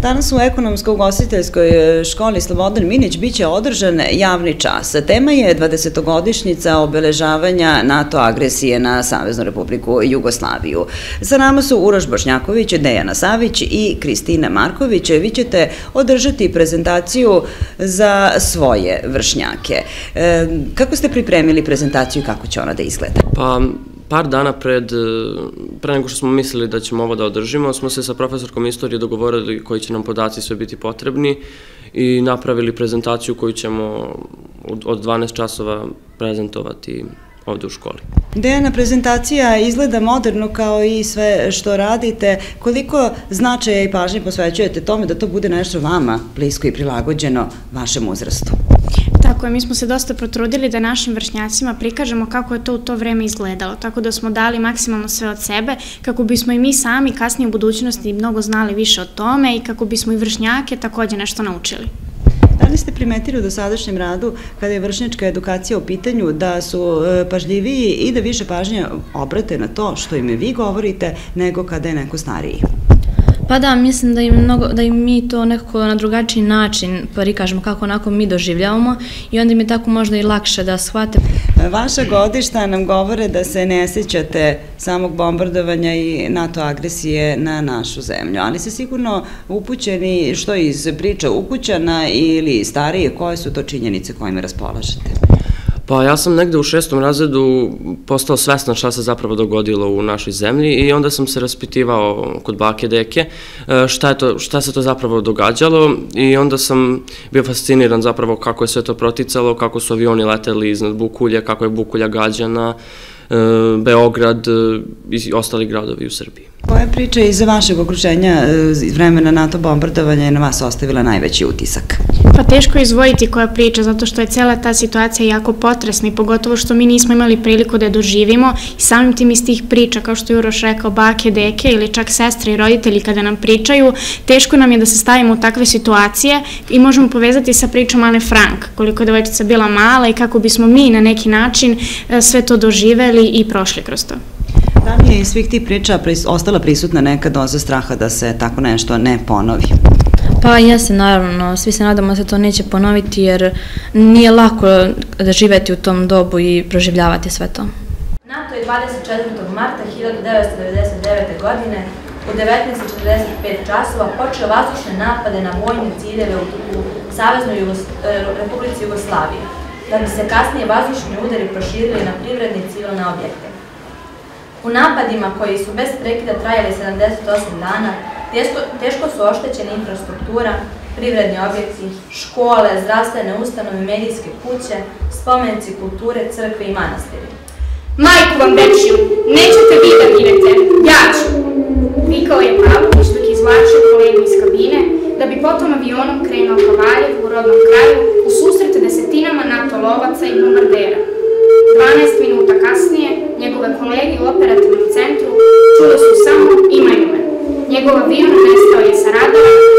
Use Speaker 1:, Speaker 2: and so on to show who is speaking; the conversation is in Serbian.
Speaker 1: Danas u Ekonomsko-ugostiteljskoj školi Slobodan Minić biće održan javni čas. Tema je 20-godišnjica obeležavanja NATO agresije na Saveznu Republiku Jugoslaviju. Sa nama su Uroš Bošnjaković, Dejana Savić i Kristina Marković. Vi ćete održati prezentaciju za svoje vršnjake. Kako ste pripremili prezentaciju i kako će ona da izgleda?
Speaker 2: Pa, par dana pre nego što smo mislili da ćemo ovo da održimo, smo se sa profesorkom istorije dogovorili koji će nam podaci sve biti potrebni i napravili prezentaciju koju ćemo od 12 časova prezentovati ovde u školi.
Speaker 1: Dejana, prezentacija izgleda moderno kao i sve što radite. Koliko značaja i pažnje posvećujete tome da to bude nešto vama blisko i prilagođeno vašem uzrastu?
Speaker 3: Tako je, mi smo se dosta potrudili da našim vršnjacima prikažemo kako je to u to vreme izgledalo, tako da smo dali maksimalno sve od sebe, kako bismo i mi sami kasnije u budućnosti mnogo znali više o tome i kako bismo i vršnjake takođe nešto naučili.
Speaker 1: Da li ste primetili u dosadašnjem radu, kada je vršnjačka edukacija u pitanju, da su pažljiviji i da više pažnje obrate na to što im vi govorite, nego kada je neko stariji?
Speaker 4: Pa da, mislim da im mi to nekako na drugačiji način prikažemo kako onako mi doživljavamo i onda im je tako možda i lakše da shvate.
Speaker 1: Vaša godišta nam govore da se ne sjećate samog bombardovanja i NATO agresije na našu zemlju, ali ste sigurno upućeni što iz priča ukućana ili starije, koje su to činjenice kojima raspolažete?
Speaker 2: Pa ja sam negde u 6. razredu postao svestan šta se zapravo dogodilo u našoj zemlji i onda sam se raspitivao kod bake deke šta se to zapravo događalo i onda sam bio fasciniran zapravo kako je sve to proticalo, kako su avioni leteli iznad Bukulja, kako je Bukulja gađana, Beograd i ostali gradovi u Srbiji.
Speaker 1: Koja priča iz vašeg okruženja iz vremena NATO bombardovanja je na vas ostavila najveći utisak?
Speaker 3: Pa teško je izdvojiti koja priča, zato što je cela ta situacija jako potresna i pogotovo što mi nismo imali priliku da je doživimo i samim tim iz tih priča, kao što je Uroš rekao, bake, deke ili čak sestre i roditelji kada nam pričaju, teško nam je da se stavimo u takve situacije i možemo povezati sa pričom Ane Frank, koliko je devojčica bila mala i kako bismo mi na neki način sve to doživeli i prošli kroz to.
Speaker 1: Da li je iz svih tih priča ostala prisutna neka doza straha da se tako nešto ne ponovi?
Speaker 4: Pa jeste, naravno, svi se nadamo da se to neće ponoviti jer nije lako da živeti u tom dobu i proživljavati sve to.
Speaker 5: NATO je 24. marta 1999. godine u 19:45 časova počeo vazdušne napade na vojne ciljeve u Saveznoj Republici Jugoslavije, da bi se kasnije vazdušni udari proširili na privredne i civilne objekte. U napadima koji su bez prekida trajali 78 dana, teško su oštećena infrastruktura, privredni objekti, škole, zdravstvene ustanove, medijske kuće, spomenici kulture, crkve i manastiri.
Speaker 6: Majku vam dečiju, nećete vi da ginete, ja ću! Vikao je Pavlović dok je izvlačio kolegu iz kabine, da bi potom avionom krenuo ka Valjevu u rodnom kraju u susret desetinama NATO lovaca i bombardera. 12 minuta kasnije, njegove kolege u operativnom centru čuli su samo imaju me. Njegov avion nestao je sa radara